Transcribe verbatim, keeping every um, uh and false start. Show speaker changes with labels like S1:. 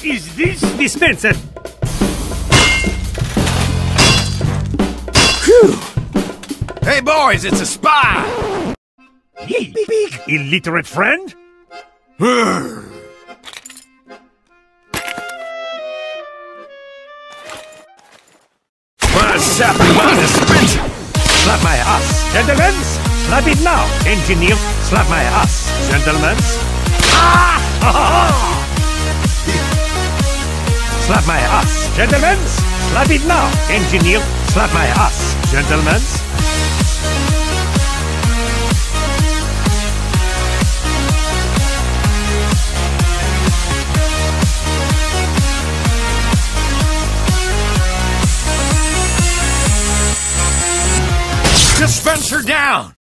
S1: Is this dispenser? Phew!
S2: Hey boys, it's a spy!
S1: Ye big illiterate friend?
S2: What's happening on the dispenser?
S1: Slap my ass, gentlemen! Slap it now, engineer! Slap my ass, gentlemen! Ah! Slap my ass, gentlemen! Slap it now, engineer! Slap my ass, gentlemen!
S2: Dispenser down!